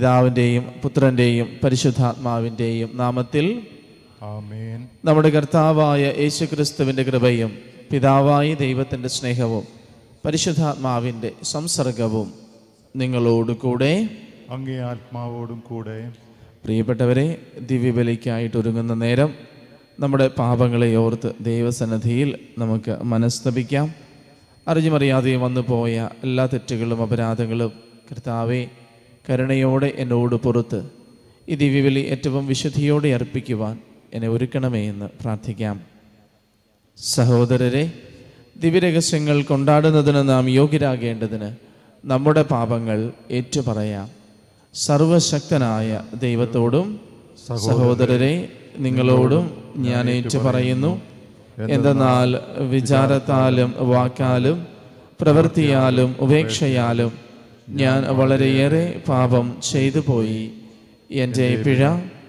പിതാവിൻ്റെയും പുത്രൻ്റെയും പരിശുദ്ധാത്മാവിൻ്റെയും നാമത്തിൽ ആമേൻ. നമ്മുടെ കർത്താവായ യേശുക്രിസ്തുവിൻ്റെ കൃപയും പിതാവായ ദൈവത്തിൻ്റെ സ്നേഹവും പരിശുദ്ധാത്മാവിൻ്റെ സംസർഗവും നിങ്ങളോട് കൂടെ അങ്ങേ ആത്മാവോടും കൂടെ. പ്രിയപ്പെട്ടവരെ, ദിവ്യബലിക്കായിട്ട് ഒരുങ്ങുന്ന നേരം നമ്മുടെ പാപങ്ങളെ ഓർത്ത് ദൈവസന്നിധിയിൽ നമുക്ക് മനസ്തപിക്കാം. അറിഞ്ഞുമറിയാതെയും വന്നു പോയ എല്ലാ തെറ്റുകളും അപരാധങ്ങളും കർത്താവെ കരുണയോടെ എന്നോട് പുറത്ത് ഈ ദിവ്യബലി ഏറ്റവും വിശുദ്ധിയോടെ അർപ്പിക്കുവാൻ എന്നെ ഒരുക്കണമേ എന്ന് പ്രാർത്ഥിക്കാം. സഹോദരരെ, ദിവ്യരഹസ്യങ്ങൾ കൊണ്ടാടുന്നതിന് നാം യോഗ്യരാകേണ്ടതിന് നമ്മുടെ പാപങ്ങൾ ഏറ്റുപറയാം. സർവശക്തനായ ദൈവത്തോടും സഹോദരരെ നിങ്ങളോടും ഞാൻ ഏറ്റുപറയുന്നു. എന്തെന്നാൽ വിചാരത്താലും വാക്കാലും പ്രവൃത്തിയാലും ഉപേക്ഷയാലും ഞാൻ വളരെയേറെ പാപം ചെയ്തു പോയി. എൻ്റെ പിഴ,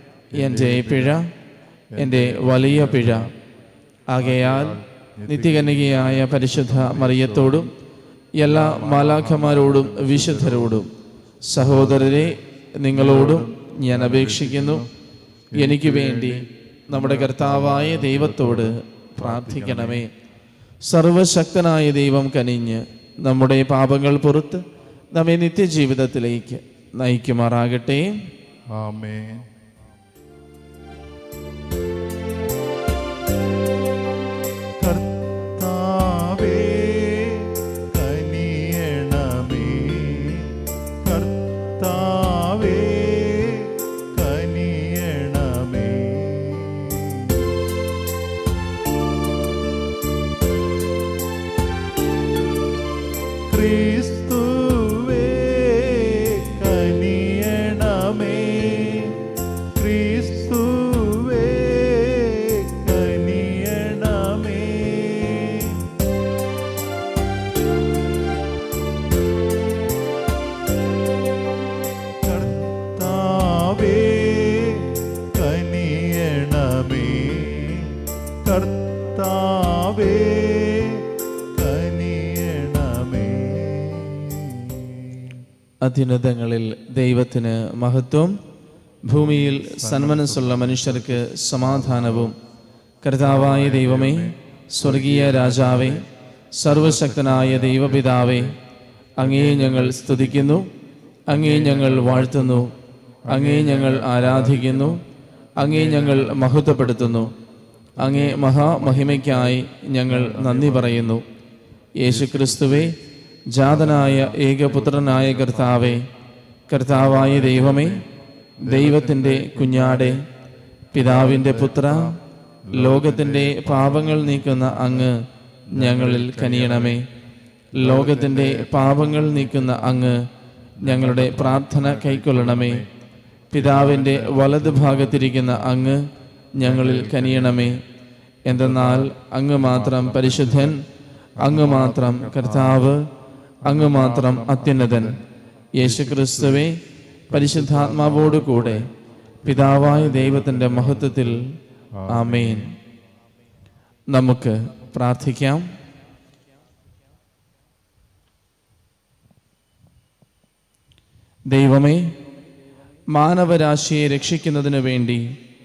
എൻ്റെ വലിയ പിഴ. ആകയാൽ നിത്യകന്യകയായ പരിശുദ്ധ മറിയത്തോടും എല്ലാ മാലാഖമാരോടും വിശുദ്ധരോടും സഹോദരരെ നിങ്ങളോടും ഞാൻ അപേക്ഷിക്കുന്നു, എനിക്ക് വേണ്ടി നമ്മുടെ കർത്താവായ ദൈവത്തോട് പ്രാർത്ഥിക്കണമേ. സർവശക്തനായ ദൈവം കനിഞ്ഞ് നമ്മുടെ പാപങ്ങൾ പുറത്ത് നമ്മെ നിത്യജീവിതത്തിലേക്ക് നയിക്കുമാറാകട്ടെ. ആമേൻ. കർത്താവേ കനിയണമേ, കർത്താവേ കനിയണമേ. ക്രിസ്തുവേ കനിയണമേ, ക്രിസ്തുവേ കനിയണമേ. കർത്താവേ കനിയണമേ, കർത്താവേ കനിയണമേ. അത്യുന്നതങ്ങളിൽ ദൈവത്തിന് മഹത്വം, ഭൂമിയിൽ സന്മനസ്സുള്ള മനുഷ്യർക്ക് സമാധാനവും. കർത്താവായ ദൈവമേ, സ്വർഗീയ രാജാവേ, സർവശക്തനായ ദൈവപിതാവേ, അങ്ങേ ഞങ്ങൾ സ്തുതിക്കുന്നു, അങ്ങേ ഞങ്ങൾ വാഴ്ത്തുന്നു, അങ്ങേ ഞങ്ങൾ ആരാധിക്കുന്നു, അങ്ങേ ഞങ്ങൾ മഹത്വപ്പെടുത്തുന്നു. അങ്ങേ മഹാമഹിമയ്ക്കായി ഞങ്ങൾ നന്ദി പറയുന്നു. യേശുക്രിസ്തുവേ, ജാതനായ ഏകപുത്രനായ കർത്താവേ, കർത്താവായ ദൈവമേ, ദൈവത്തിൻ്റെ കുഞ്ഞാടെ, പിതാവിൻ്റെ പുത്ര, ലോകത്തിൻ്റെ പാപങ്ങൾ നീക്കുന്ന അങ്ങ് ഞങ്ങളിൽ കനിയണമേ. ലോകത്തിൻ്റെ പാപങ്ങൾ നീക്കുന്ന അങ്ങ് ഞങ്ങളുടെ പ്രാർത്ഥന കൈക്കൊള്ളണമേ. പിതാവിൻ്റെ വലതുഭാഗത്തിരിക്കുന്ന അങ്ങ് ഞങ്ങളിൽ കനിയണമേ. എന്തെന്നാൽ അങ്ങ് മാത്രം പരിശുദ്ധൻ, അങ്ങ് മാത്രം കർത്താവ്, അങ്ങ് മാത്രം അത്യുന്നതൻ. യേശുക്രിസ്തുവേ, പരിശുദ്ധാത്മാവോടു കൂടെ പിതാവായ ദൈവത്തിൻ്റെ മഹത്വത്തിൽ. ആമേൻ. നമുക്ക് പ്രാർത്ഥിക്കാം. ദൈവമേ, മാനവരാശിയെ രക്ഷിക്കുന്നതിനു വേണ്ടി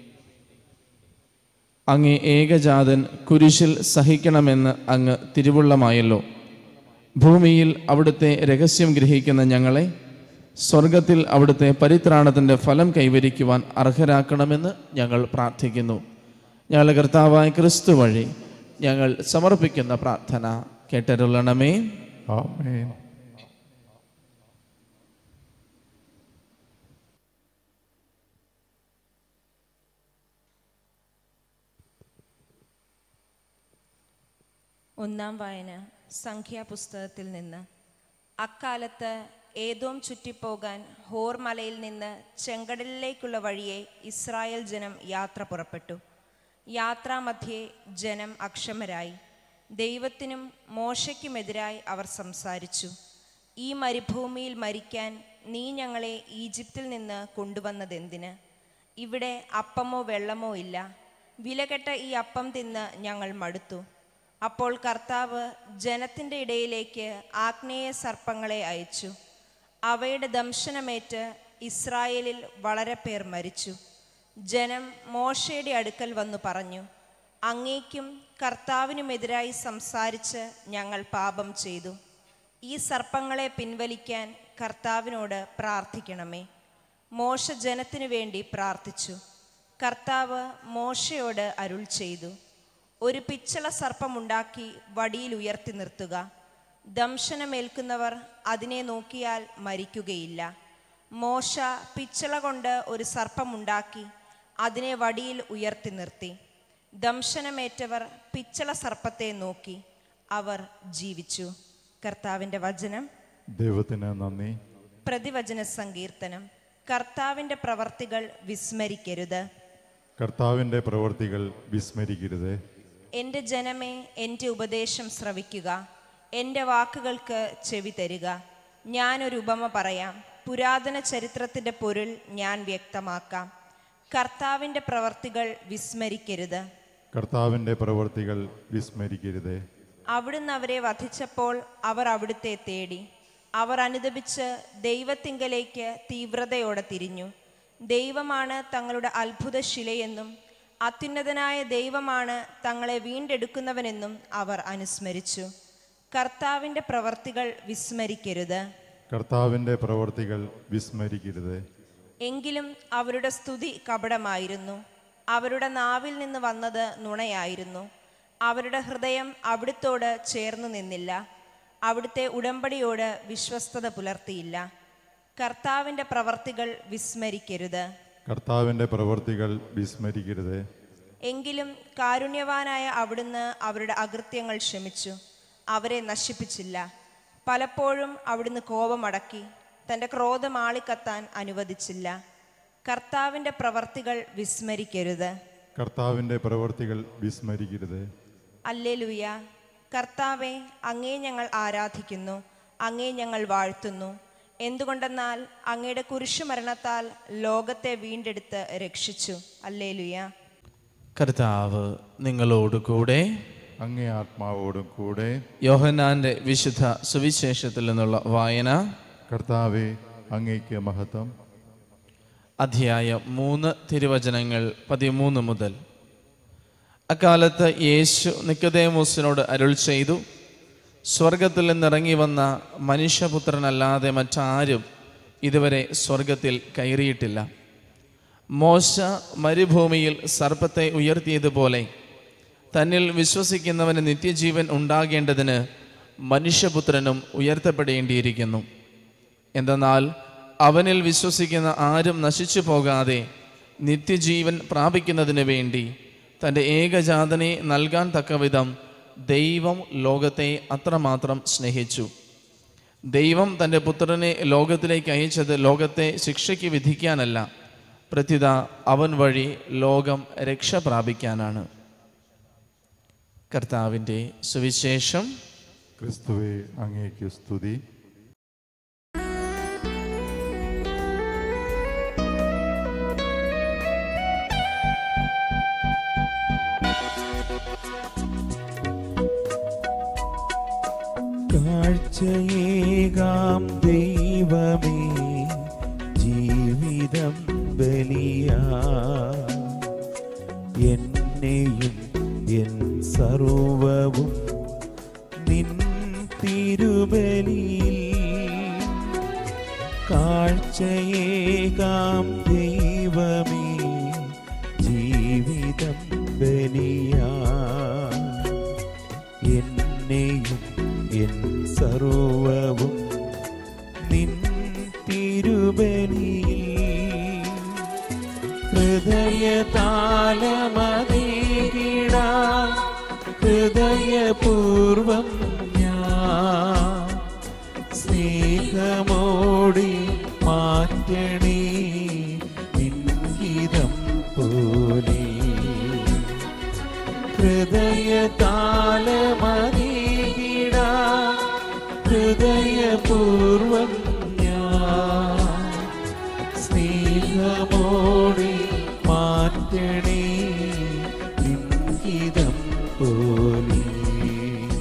അങ്ങേ ഏകജാതൻ കുരിശിൽ സഹിക്കണമെന്ന് അങ്ങ് തിരുവുള്ളമായല്ലോ. ഭൂമിയിൽ അവിടുത്തെ രഹസ്യം ഗ്രഹിക്കുന്ന ഞങ്ങളെ സ്വർഗത്തിൽ അവിടുത്തെ പരിത്രാണത്തിൻ്റെ ഫലം കൈവരിക്കുവാൻ അർഹരാക്കണമെന്ന് ഞങ്ങൾ പ്രാർത്ഥിക്കുന്നു. ഞങ്ങളുടെ കർത്താവായ ക്രിസ്തു വഴി ഞങ്ങൾ സമർപ്പിക്കുന്ന പ്രാർത്ഥന കേട്ടരുളണമേ. ആമേൻ. ഒന്നാം വായന സംഖ്യാപുസ്തകത്തിൽ നിന്ന്. അക്കാലത്ത് ഏദോം ചുറ്റിപ്പോകാൻ ഹോർ മലയിൽ നിന്ന് ചെങ്കടലിലേക്കുള്ള വഴിയെ ഇസ്രായേൽ ജനം യാത്ര പുറപ്പെട്ടു. യാത്രാമധ്യേ ജനം അക്ഷമരായി. ദൈവത്തിനും മോശയ്ക്കുമെതിരായി അവർ സംസാരിച്ചു. ഈ മരുഭൂമിയിൽ മരിക്കാൻ നീ ഞങ്ങളെ ഈജിപ്തിൽ നിന്ന് കൊണ്ടുവന്നതെന്തിന്? ഇവിടെ അപ്പമോ വെള്ളമോ ഇല്ല. വിലകെട്ട ഈ അപ്പം തിന്ന് ഞങ്ങൾ മടുത്തു. അപ്പോൾ കർത്താവ് ജനത്തിൻ്റെ ഇടയിലേക്ക് ആഗ്നേയ സർപ്പങ്ങളെ അയച്ചു. അവയുടെ ദംശനമേറ്റ് ഇസ്രായേലിൽ വളരെ പേർ മരിച്ചു. ജനം മോശയുടെ അടുക്കൽ വന്നു പറഞ്ഞു, അങ്ങേക്കും കർത്താവിനുമെതിരായി സംസാരിച്ച് ഞങ്ങൾ പാപം ചെയ്തു. ഈ സർപ്പങ്ങളെ പിൻവലിക്കാൻ കർത്താവിനോട് പ്രാർത്ഥിക്കണമേ. മോശ ജനത്തിനു വേണ്ടി പ്രാർത്ഥിച്ചു. കർത്താവ് മോശയോട് അരുൾ ചെയ്തു, ഒരു പിച്ചള സർപ്പമുണ്ടാക്കി വടിയിൽ ഉയർത്തി നിർത്തുക. ദംശനമേൽക്കുന്നവർ അതിനെ നോക്കിയാൽ മരിക്കുകയില്ല. മോശ പിച്ചള കൊണ്ട് ഒരു സർപ്പമുണ്ടാക്കി അതിനെ വടിയിൽ ഉയർത്തി നിർത്തി. ദംശനമേറ്റവർ പിച്ചള സർപ്പത്തെ നോക്കി, അവർ ജീവിച്ചു. കർത്താവിൻ്റെ വചനം. ദൈവത്തിന് നന്ദി. പ്രതിവചന സങ്കീർത്തനം. കർത്താവിൻ്റെ പ്രവർത്തികൾ വിസ്മരിക്കരുത്. കർത്താവിൻ്റെ പ്രവർത്തികൾ വിസ്മരിക്കരുത്. എൻ്റെ ജനമേ, എൻ്റെ ഉപദേശം ശ്രവിക്കുക, എൻ്റെ വാക്കുകൾക്ക് ചെവി തരിക. ഞാനൊരു ഉപമ പറയാം, പുരാതന ചരിത്രത്തിൻ്റെ പൊരുൾ ഞാൻ വ്യക്തമാക്കാം. കർത്താവിൻ്റെ പ്രവർത്തികൾ വിസ്മരിക്കരുത്. കർത്താവിൻ്റെ പ്രവർത്തികൾ വിസ്മരിക്കരുത്. അവിടുന്ന് അവരെ വധിച്ചപ്പോൾ അവർ അവിടുത്തെ തേടി. അവർ അനുദപിച്ച് ദൈവത്തിങ്കലേക്ക് തീവ്രതയോടെ തിരിഞ്ഞു. ദൈവമാണ് തങ്ങളുടെ അത്ഭുതശിലയെന്നും അത്യുന്നതനായ ദൈവമാണ് തങ്ങളെ വീണ്ടെടുക്കുന്നവനെന്നും അവർ അനുസ്മരിച്ചു. കർത്താവിൻ്റെ പ്രവർത്തികൾ വിസ്മരിക്കരുത്. കർത്താവിൻ്റെ പ്രവർത്തികൾ വിസ്മരിക്കരുത്. എങ്കിലും അവരുടെ സ്തുതി കപടമായിരുന്നു, അവരുടെ നാവിൽ നിന്ന് വന്നത് നുണയായിരുന്നു. അവരുടെ ഹൃദയം അവിടുത്തോട് ചേർന്നു നിന്നില്ല, അവിടുത്തെ ഉടമ്പടിയോട് വിശ്വസ്തത പുലർത്തിയില്ല. കർത്താവിൻ്റെ പ്രവർത്തികൾ വിസ്മരിക്കരുത്. കർത്താവിൻ്റെ പ്രവർത്തികൾ വിസ്മരിക്കരുത്. എങ്കിലും കാരുണ്യവാനായ അവിടുന്ന് അവരുടെ അകൃത്യങ്ങൾ ക്ഷമിച്ചു, അവരെ നശിപ്പിച്ചില്ല. പലപ്പോഴും അവിടുന്ന് കോപമടക്കി, തൻ്റെ ക്രോധം ആളിക്കത്താൻ അനുവദിച്ചില്ല. കർത്താവിൻ്റെ പ്രവർത്തികൾ വിസ്മരിക്കരുത്. കർത്താവിൻ്റെ പ്രവർത്തികൾ വിസ്മരിക്കരുത്. ഹല്ലേലൂയ. കർത്താവെ, അങ്ങേ ഞങ്ങൾ ആരാധിക്കുന്നു, അങ്ങേ ഞങ്ങൾ വാഴ്ത്തുന്നു. എന്തുകൊണ്ടെന്നാൽ അങ്ങയുടെ കുരിശുമരണത്താൽ ലോകത്തെ വീണ്ടെടുത്ത് രക്ഷിച്ചു. ഹല്ലേലൂയ. കർത്താവ് നിങ്ങളോടുകൂടെ. അങ്ങേ ആത്മാവോടും കൂടെ. യോഹന്നാന്റെ വിശുദ്ധ സുവിശേഷത്തിൽ നിന്നുള്ള വായന. കർത്താവെ, അങ്ങേക്ക് മഹത്വം. അധ്യായം 3, തിരുവചനങ്ങൾ 13 മുതൽ. അക്കാലത്ത് യേശു നിക്കോദേമോസിനോട് അരുൾ ചെയ്തു, സ്വർഗത്തിൽ നിന്നിറങ്ങി വന്ന മനുഷ്യപുത്രനല്ലാതെ മറ്റാരും ഇതുവരെ സ്വർഗത്തിൽ കയറിയിട്ടില്ല. മോശ മരുഭൂമിയിൽ സർപ്പത്തെ ഉയർത്തിയതുപോലെ തന്നിൽ വിശ്വസിക്കുന്നവന് നിത്യജീവൻ ഉണ്ടാകേണ്ടതിന് മനുഷ്യപുത്രനും ഉയർത്തപ്പെടേണ്ടിയിരിക്കുന്നു. എന്തെന്നാൽ അവനിൽ വിശ്വസിക്കുന്ന ആരും നശിച്ചു പോകാതെ നിത്യജീവൻ പ്രാപിക്കുന്നതിന് വേണ്ടി തൻ്റെ ഏകജാതനെ നൽകാൻ തക്കവിധം ദൈവം ലോകത്തെ അത്രമാത്രം സ്നേഹിച്ചു. ദൈവം തൻ്റെ പുത്രനെ ലോകത്തിലേക്ക് അയച്ചത് ലോകത്തെ ശിക്ഷയ്ക്ക് വിധിക്കാനല്ല, പ്രത്യുത അവൻ വഴി ലോകം രക്ഷ പ്രാപിക്കാനാണ്. കർത്താവിൻ്റെ സുവിശേഷം. ക്രിസ്തുവേ, അങ്ങേക്ക് സ്തുതി. കാഴ്ചയേകാം ദൈവമേ, ജീവിതം ബലിയാ, എന്നെയും എൻ സർവവും നിൻ തിരുബലിയിൽ. കാഴ്ചയേകാം ദൈവമേ, ജീവിതം ബലിയാ, എന്നെയും എൻ സർവവും നിൻ തിരുബലിയിൽ. ഹൃദയതാളമതീകിടാൻ ഹൃദയപൂർവം ഞാൻ സ്നേഹമോടെ മാറ്റണേ നിൻഹിതം പോലെ. ഹൃദയതാളമതീകിടാൻ ഹൃദയപൂർവം ഞാൻ സ്നേഹമോടെ മാറ്റണേ നിൻഹിതം പോലെ.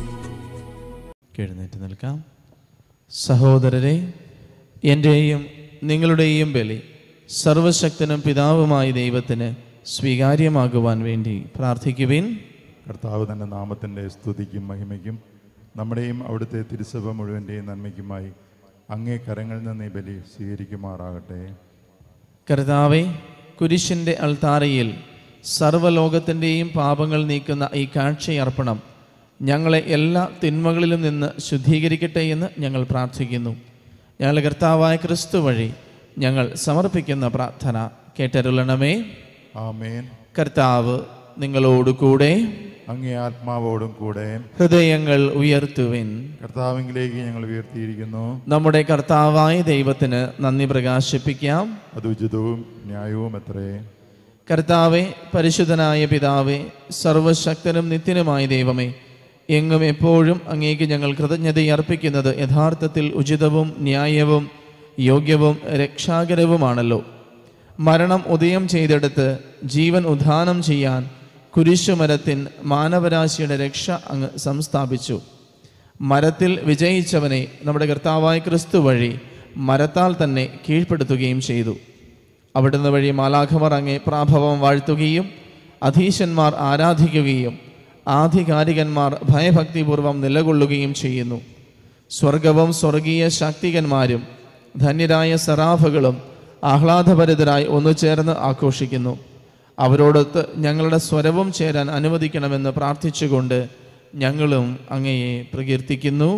എഴുന്നേറ്റ് നിൽക്കാം. സഹോദരരെ, എൻ്റെയും നിങ്ങളുടെയും ബലി സർവശക്തനും പിതാവുമായ ദൈവത്തിന് സ്വീകാര്യമാകുവാൻ വേണ്ടി പ്രാർത്ഥിക്കുവിൻ. കർത്താവ് തൻ്റെ നാമത്തിൻ്റെ സ്തുതിക്കും മഹിമയ്ക്കും നമ്മുടെയും അവിടുത്തെ തിരുസഭ മുഴുവൻ്റെയും നന്മയ്ക്കുമായി അങ്ങേ കരങ്ങളിൽ നിന്ന് ഈ ബലി സ്വീകരിക്കുമാറാകട്ടെ. കർത്താവെ, കുരിശിൻ്റെ അൾത്താരയിൽ സർവ്വലോകത്തിൻ്റെയും പാപങ്ങൾ നീക്കുന്ന ഈ കാഴ്ചയർപ്പണം ഞങ്ങളെ എല്ലാ തിന്മകളിലും നിന്ന് ശുദ്ധീകരിക്കട്ടെ എന്ന് ഞങ്ങൾ പ്രാർത്ഥിക്കുന്നു. ഞങ്ങളുടെ കർത്താവായ ക്രിസ്തു വഴി ഞങ്ങൾ സമർപ്പിക്കുന്ന പ്രാർത്ഥന കേട്ടരുളണമേ. ആമേൻ. കർത്താവ് നിങ്ങളോട് കൂടെ, അങ്ങേ ആത്മാവോടും കൂടെ. ഹൃദയങ്ങൾ ഉയർത്തുവിൻ. കർത്താവിലേക്ക് ഞങ്ങൾ ഉയർത്തിയിരിക്കുന്നു. നമ്മുടെ കർത്താവായ ദൈവത്തിന് നന്ദി പ്രകാശിപ്പിക്കാം. അത് ഉചിതവും ന്യായവും എത്രേ. കർത്താവെ, പരിശുദ്ധനായ പിതാവേ, സർവശക്തനും നിത്യനുമായ ദൈവമേ, എങ്ങും എപ്പോഴും അങ്ങേക്ക് ഞങ്ങൾ കൃതജ്ഞതയർപ്പിക്കുന്നത് യഥാർത്ഥത്തിൽ ഉചിതവും ന്യായവും യോഗ്യവും രക്ഷാകരവുമാണല്ലോ. മരണം ഉദയം ചെയ്തെടുത്ത് ജീവൻ ഉദ്ധാനം ചെയ്യാൻ കുരിശുമരത്തിൻ മാനവരാശിയുടെ രക്ഷ അങ്ങ് സംസ്ഥാപിച്ചു. മരത്തിൽ വിജയിച്ചവനെ നമ്മുടെ കർത്താവായ ക്രിസ്തു വഴി മരത്താൽ തന്നെ കീഴ്പ്പെടുത്തുകയും ചെയ്തു. അവിടുന്ന് വഴി മാലാഖമാർ അങ്ങേ പ്രാഭവം വാഴ്ത്തുകയും അധീശന്മാർ ആരാധിക്കുകയും ആധികാരികന്മാർ ഭയഭക്തിപൂർവം നിലകൊള്ളുകയും ചെയ്യുന്നു. സ്വർഗവും സ്വർഗീയ ശാക്തികന്മാരും ധന്യരായ സറാഫുകളും ആഹ്ലാദഭരിതരായി ഒന്നുചേർന്ന് ആഘോഷിക്കുന്നു. അവരോടൊത്ത് ഞങ്ങളുടെ സ്വരവും ചേരാൻ അനുവദിക്കണമെന്ന് പ്രാർത്ഥിച്ചുകൊണ്ട് ഞങ്ങളും അങ്ങയെ പ്രകീർത്തിക്കുന്നു.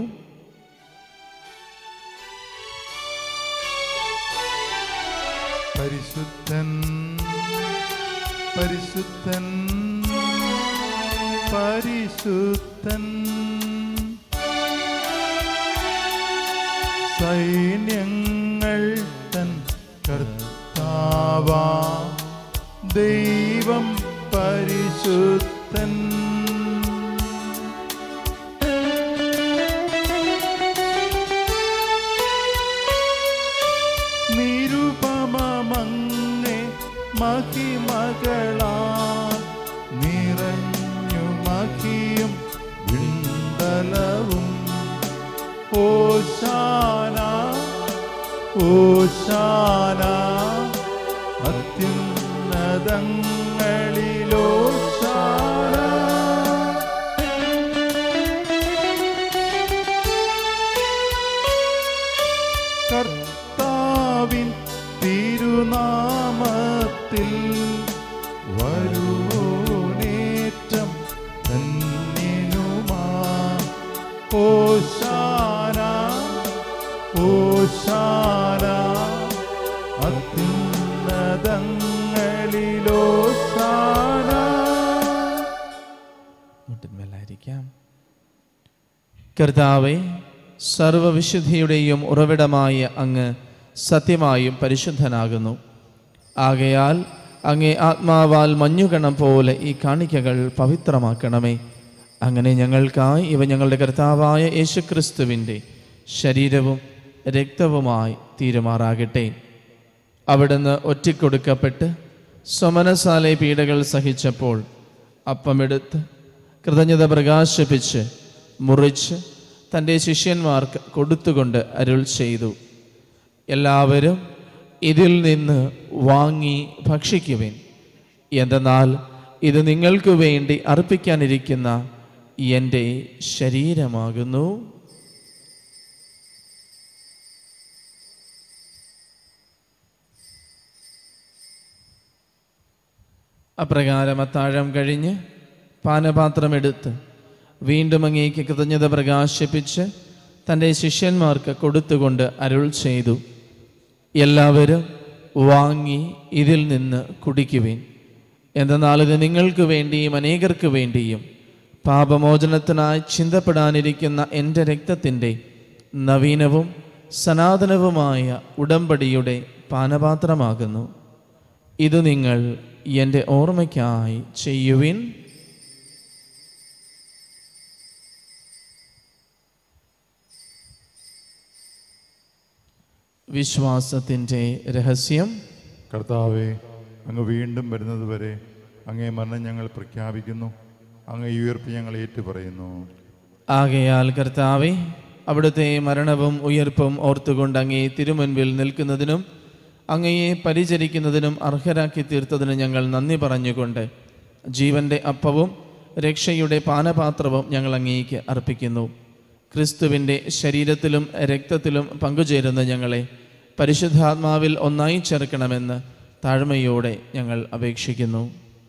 പരിശുദ്ധൻ പരിശുദ്ധൻ പരിശുദ്ധൻ സൈന്യങ്ങൾ തൻ കർത്താവാ ദൈവം പരിശുദ്ധൻ. നിരുപമമങ്ങേ മഹിമകളാൽ നിറഞ്ഞു മഹിയും വിണ്ടലവും. ഓശാന ഓശാന അത്യുന്നതങ്ങളിലോശാന. കർത്താവിൻ തിരുനാമത്തിൽ വരുവോനേറ്റം ധന്യനുമാ. ഓശാന ഓശാന അത്യുന്നതങ്ങളിലോശാന. മുട്ടിന്മേലായിരിക്കാം. കർത്താവേ, സർവവിശുദ്ധിയുടെയും ഉറവിടമായ അങ്ങ് സത്യമായും പരിശുദ്ധനാകുന്നു. ആകയാൽ അങ്ങേ ആത്മാവാൽ മഞ്ഞുകണം പോലെ ഈ കാണിക്കകൾ പവിത്രമാക്കണമേ. അങ്ങനെ ഞങ്ങൾക്കായി ഇവ ഞങ്ങളുടെ കർത്താവായ യേശുക്രിസ്തുവിൻ്റെ ശരീരവും രക്തവുമായി തീരുമാറാകട്ടെ. അവിടുന്ന് ഒറ്റിക്കൊടുക്കപ്പെട്ട് സ്വമനസാലെ പീഡകൾ സഹിച്ചപ്പോൾ അപ്പമെടുത്ത് കൃതജ്ഞത പ്രകാശിപ്പിച്ച് മുറിച്ച് തൻ്റെ ശിഷ്യന്മാർക്ക് കൊടുത്തുകൊണ്ട് അരുൾ ചെയ്തു, എല്ലാവരും ഇതിൽ നിന്ന് വാങ്ങി ഭക്ഷിക്കുവിൻ. എന്തെന്നാൽ ഇത് നിങ്ങൾക്ക് വേണ്ടി അർപ്പിക്കാനിരിക്കുന്ന എൻ്റെ ശരീരമാകുന്നു. അപ്രകാരം അത്താഴം കഴിഞ്ഞ് പാനപാത്രമെടുത്ത് വീണ്ടും അങ്ങേക്ക് കൃതജ്ഞത പ്രകാശിപ്പിച്ച് തൻ്റെ ശിഷ്യന്മാർക്ക് കൊടുത്തുകൊണ്ട് അരുൾ ചെയ്തു, എല്ലാവരും വാങ്ങി ഇതിൽ നിന്ന് കുടിക്കുവിൻ. എന്തെന്നാൽ ഇത് നിങ്ങൾക്ക് വേണ്ടിയും അനേകർക്ക് വേണ്ടിയും പാപമോചനത്തിനായി ചിന്തപ്പെടാനിരിക്കുന്ന എൻ്റെ രക്തത്തിൻ്റെ നവീനവും സനാതനവുമായ ഉടമ്പടിയുടെ പാനപാത്രമാകുന്നു. ഇത് നിങ്ങൾ എൻ്റെ ഓർമ്മയ്ക്കായി ചെയ്യുവിൻ. വിശ്വാസത്തിൻ്റെ രഹസ്യം. കർത്താവേ, അങ്ങ് വീണ്ടും വരുന്നതുവരെ അങ്ങേ മരണം ഞങ്ങൾ പ്രഖ്യാപിക്കുന്നു. അങ്ങേ ഉയർപ്പ് ഞങ്ങൾ ഏറ്റുപറയുന്നു. ആകയാൽ കർത്താവേ, അവിടുത്തെ മരണവും ഉയർപ്പും ഓർത്തുകൊണ്ട് അങ്ങേ തിരുമുൻപിൽ നിൽക്കുന്നതിനും അങ്ങയെ പരിചരിക്കുന്നതിനും അർഹരാക്കി തീർത്തതിന് ഞങ്ങൾ നന്ദി പറഞ്ഞുകൊണ്ട് ജീവന്റെ അപ്പവും രക്ഷയുടെ പാനപാത്രവും ഞങ്ങൾ അങ്ങേക്ക് അർപ്പിക്കുന്നു. ക്രിസ്തുവിൻ്റെ ശരീരത്തിലും രക്തത്തിലും പങ്കുചേരുന്ന ഞങ്ങളെ പരിശുദ്ധാത്മാവിൽ ഒന്നായി ചേർക്കണമെന്ന് താഴ്മയോടെ ഞങ്ങൾ അപേക്ഷിക്കുന്നു.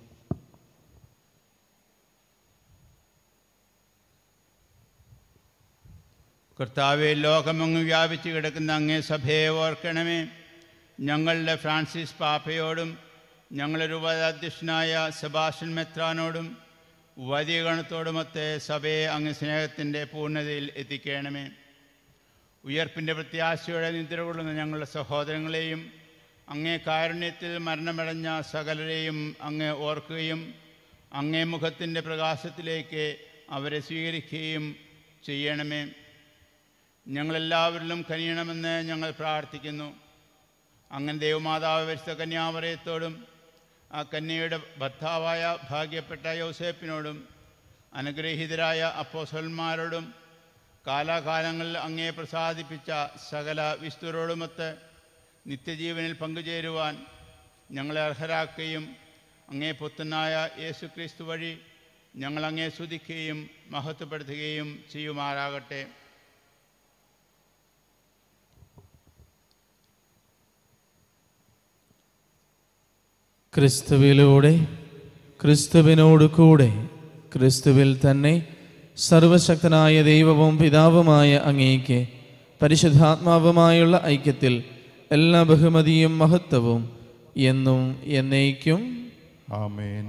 കർത്താവെ, ലോകമെങ്ങും വ്യാപിച്ചു കിടക്കുന്ന അങ്ങേ സഭയെ ഓർക്കണമേ. ഞങ്ങളുടെ ഫ്രാൻസിസ് പാപ്പയോടും ഞങ്ങളുടെ രൂപതാധ്യക്ഷനായ സെബാസ്റ്റ്യൻ മെത്രാനോടും വൈദികഗണത്തോടുമൊത്തെ സഭയെ അങ്ങ് സ്നേഹത്തിൻ്റെ പൂർണ്ണതയിൽ എത്തിക്കണമേ. ഉയർപ്പിൻ്റെ പ്രത്യാശയോടെ നിദ്ര കൊള്ളുന്ന ഞങ്ങളുടെ സഹോദരങ്ങളെയും അങ്ങേ കാരുണ്യത്തിൽ മരണമടഞ്ഞ സകലരെയും അങ്ങ് ഓർക്കുകയും അങ്ങേ മുഖത്തിൻ്റെ പ്രകാശത്തിലേക്ക് അവരെ സ്വീകരിക്കുകയും ചെയ്യണമേ. ഞങ്ങളെല്ലാവരിലും കനിയണമെന്ന് ഞങ്ങൾ പ്രാർത്ഥിക്കുന്നു. അങ്ങനെ ദൈവമാതാവ് പരിശുദ്ധ കന്യാമറിയത്തോടും ആ കന്യയുടെ ഭർത്താവായ ഭാഗ്യപ്പെട്ട യോസേപ്പിനോടും അനുഗ്രഹീതരായ അപ്പോസ്തലന്മാരോടും കാലാകാലങ്ങളിൽ അങ്ങേ പ്രസാദിപ്പിച്ച സകല വിശുദ്ധരോടുമൊത്ത് നിത്യജീവനിൽ പങ്കുചേരുവാൻ ഞങ്ങളെ അർഹരാക്കുകയും അങ്ങേ പുത്രനായ യേശുക്രിസ്തു വഴി ഞങ്ങൾ അങ്ങേ സ്തുതിക്കുകയും മഹത്വപ്പെടുത്തുകയും ചെയ്യുമാറാകട്ടെ. ക്രിസ്തുവിലൂടെ, ക്രിസ്തുവിനോട് കൂടെ, ക്രിസ്തുവിൽ തന്നെ സർവശക്തനായ ദൈവവും പിതാവുമായ അങ്ങേക്ക് പരിശുദ്ധാത്മാവുമായുള്ള ഐക്യത്തിൽ എല്ലാ ബഹുമതിയും മഹത്വവും എന്നും എന്നേക്കും ആമേൻ.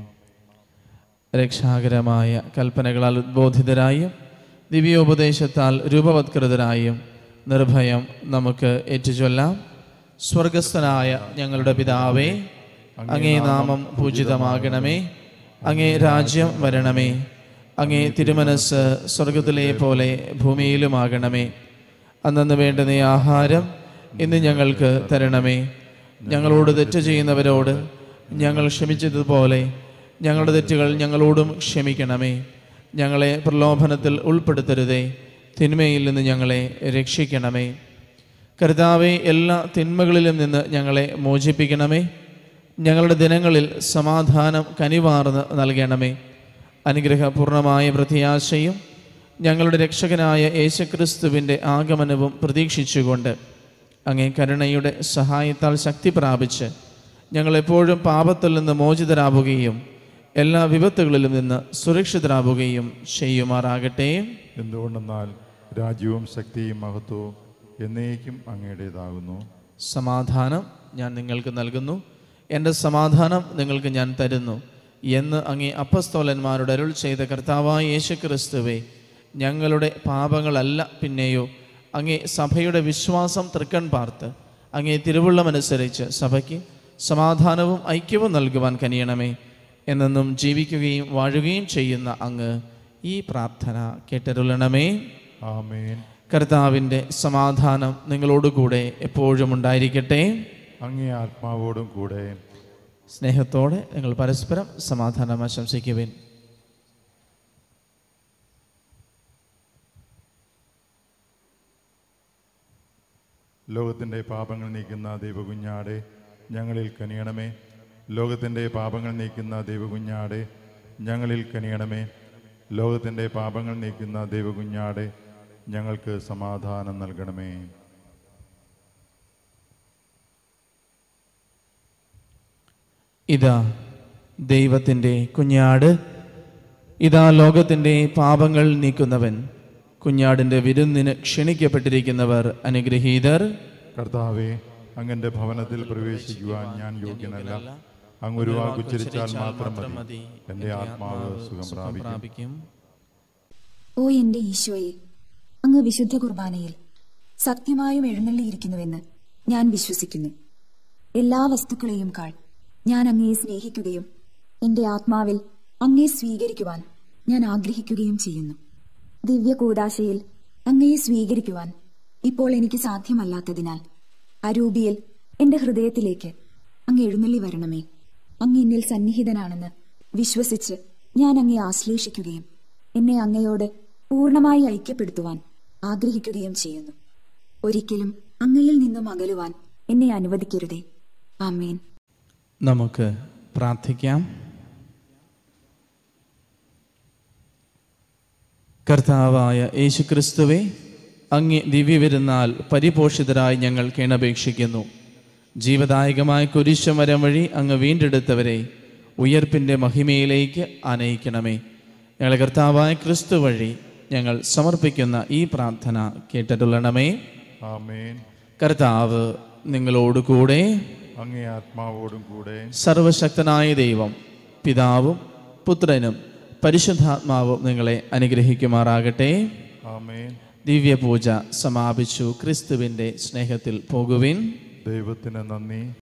രക്ഷാകരമായ കൽപ്പനകളാൽ ഉദ്ബോധിതരായും ദിവ്യോപദേശത്താൽ രൂപവത്കൃതരായും നിർഭയം നമുക്ക് ഏറ്റുചൊല്ലാം. സ്വർഗസ്ഥനായ ഞങ്ങളുടെ പിതാവേ, അങ്ങേ നാമം പൂജിതമാകണമേ. അങ്ങേ രാജ്യം വരണമേ. അങ്ങേ തിരുമനസ് സ്വർഗത്തിലെ പോലെ ഭൂമിയിലുമാകണമേ. അന്നന്ന് വേണ്ടുന്ന ആഹാരം ഇന്ന് ഞങ്ങൾക്ക് തരണമേ. ഞങ്ങളോട് തെറ്റ് ചെയ്യുന്നവരോട് ഞങ്ങൾ ക്ഷമിച്ചതുപോലെ ഞങ്ങളുടെ തെറ്റുകൾ ഞങ്ങളോടും ക്ഷമിക്കണമേ. ഞങ്ങളെ പ്രലോഭനത്തിൽ ഉൾപ്പെടുത്തരുതേ, തിന്മയിൽ നിന്ന് ഞങ്ങളെ രക്ഷിക്കണമേ. കർത്താവേ, എല്ലാ തിന്മകളിലും നിന്ന് ഞങ്ങളെ മോചിപ്പിക്കണമേ. ഞങ്ങളുടെ ദിനങ്ങളിൽ സമാധാനം കനിവാർന്ന് നൽകണമേ. അനുഗ്രഹപൂർണമായ പ്രത്യാശയും ഞങ്ങളുടെ രക്ഷകനായ യേശുക്രിസ്തുവിൻ്റെ ആഗമനവും പ്രതീക്ഷിച്ചുകൊണ്ട് അങ്ങേ കരുണയുടെ സഹായത്താൽ ശക്തി പ്രാപിച്ച് ഞങ്ങളെപ്പോഴും പാപത്തിൽ നിന്ന് മോചിതരാവുകയും എല്ലാ വിപത്തുകളിലും നിന്ന് സുരക്ഷിതരാവുകയും ചെയ്യുമാറാകട്ടെ. എന്തുകൊണ്ടെന്നാൽ രാജ്യവും ശക്തിയും മഹത്വവും എന്നേക്കും അങ്ങയുടേതാകുന്നു. സമാധാനം ഞാൻ നിങ്ങൾക്ക് നൽകുന്നു, എൻ്റെ സമാധാനം നിങ്ങൾക്ക് ഞാൻ തരുന്നു എന്ന് അങ്ങേ അപ്പസ്തോലന്മാരുടെ അരുൾ ചെയ്ത കർത്താവായ യേശുക്രിസ്തുവേ, ഞങ്ങളുടെ പാപങ്ങളല്ല പിന്നെയോ അങ്ങേ സഭയുടെ വിശ്വാസം തൃക്കൺ പാർത്ത് അങ്ങേ തിരുവുള്ളമനുസരിച്ച് സഭയ്ക്ക് സമാധാനവും ഐക്യവും നൽകുവാൻ കനിയണമേ. എന്നെന്നും ജീവിക്കുകയും വാഴുകയും ചെയ്യുന്ന അങ്ങ് ഈ പ്രാർത്ഥന കേട്ടരുളണമേ. ആമേൻ. കർത്താവിൻ്റെ സമാധാനം നിങ്ങളോടുകൂടെ എപ്പോഴും ഉണ്ടായിരിക്കട്ടെ. അങ്ങേ ആത്മാവോടും കൂടെ. സ്നേഹത്തോടെ നിങ്ങൾ പരസ്പരം സമാധാനം ആശംസിക്കുവിൻ. ലോകത്തിൻ്റെ പാപങ്ങൾ നീക്കുന്ന ദൈവകുഞ്ഞാടെ ഞങ്ങളിൽ കനിയണമേ. ലോകത്തിൻ്റെ പാപങ്ങൾ നീക്കുന്ന ദൈവകുഞ്ഞാടെ ഞങ്ങളിൽ കനിയണമേ. ലോകത്തിൻ്റെ പാപങ്ങൾ നീക്കുന്ന ദൈവകുഞ്ഞാടെ ഞങ്ങൾക്ക് സമാധാനം നൽകണമേ. ഇതാ ദൈവത്തിൻ്റെ കുഞ്ഞാട്, ഇതാ ലോകത്തിൻ്റെ പാപങ്ങൾ നീക്കുന്നവൻ. കുഞ്ഞാടിൻ്റെ വിരുന്നിന് ക്ഷണിക്കപ്പെട്ടിരിക്കുന്നവർ അനുഗ്രഹീതർ. കർത്താവേ, അങ്ങൻ്റെ ഭവനത്തിൽ പ്രവേശിക്കുവാൻ ഞാൻ യോഗ്യനല്ല. അങ്ങൊരു വാക്കുച്ചരിച്ചാൽ മാത്രം മതി, എൻ്റെ ആത്മാവ് സുഖം പ്രാപിക്കും. ഓ എന്റെ ഈശോയെ, അങ്ങ് വിശുദ്ധ കുർബാനയിൽ സത്യമായും എഴുന്നള്ളിയിരിക്കുന്നുവെന്ന് ഞാൻ വിശ്വസിക്കുന്നു. എല്ലാ വസ്തുക്കളെയും കാൾ ഞാൻ അങ്ങയെ സ്നേഹിക്കുകയും എന്റെ ആത്മാവിൽ അങ്ങയെ സ്വീകരിക്കുവാൻ ഞാൻ ആഗ്രഹിക്കുകയും ചെയ്യുന്നു. ദിവ്യ കൂദാശയിൽ അങ്ങയെ സ്വീകരിക്കുവാൻ ഇപ്പോൾ എനിക്ക് സാധ്യമല്ലാത്തതിനാൽ അരൂപിയിൽ എന്റെ ഹൃദയത്തിലേക്ക് അങ്ങ് എഴുന്നള്ളി വരണമേ. അങ്ങ് എന്നിൽ സന്നിഹിതനാണെന്ന് വിശ്വസിച്ച് ഞാൻ അങ്ങയെ ആശ്ലേഷിക്കുകയും എന്നെ അങ്ങയോട് പൂർണ്ണമായി ഐക്യപ്പെടുത്തുവാൻ ആഗ്രഹിക്കുകയും ചെയ്യുന്നു. ഒരിക്കലും അങ്ങയിൽ നിന്നും അകലുവാൻ എന്നെ അനുവദിക്കരുതേ. ആമേൻ. നമുക്ക് പ്രാർത്ഥിക്കാം. കർത്താവായ യേശുക്രിസ്തുവേ, അങ്ങേ ദിവ്യവിരുന്നാൽ പരിപോഷിതരായി ഞങ്ങൾ കേണപേക്ഷിക്കുന്നു. ജീവദായകമായ കുരിശുമരം വഴി അങ്ങ് വീണ്ടെടുത്തവരെ ഉയർപ്പിൻ്റെ മഹിമയിലേക്ക് ആനയിക്കണമേ. ഞങ്ങളുടെ കർത്താവായ ക്രിസ്തു വഴി ഞങ്ങൾ സമർപ്പിക്കുന്ന ഈ പ്രാർത്ഥന കേട്ടിട്ടുള്ളണമേ. ആമേൻ. കർത്താവ് നിങ്ങളോടുകൂടെ, അങ്ങേ ആത്മാവോടും കൂടെ. സർവശക്തനായ ദൈവം പിതാവും പുത്രനും പരിശുദ്ധാത്മാവും നിങ്ങളെ അനുഗ്രഹിക്കുമാറാകട്ടെ. ആമേൻ. ദിവ്യപൂജ സമാപിച്ചു. ക്രിസ്തുവിൻ്റെ സ്നേഹത്തിൽ പോകുവിൻ. ദൈവത്തിന് നന്ദി.